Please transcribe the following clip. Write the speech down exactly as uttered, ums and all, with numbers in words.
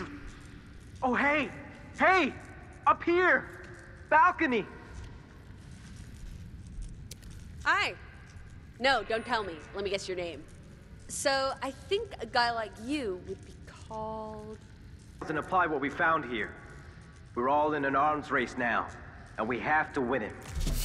Oh, hey! Hey! Up here! Balcony! Hi. No, don't tell me. Let me guess your name. So, I think a guy like you would be called... Doesn't apply what we found here. We're all in an arms race now, and we have to win it.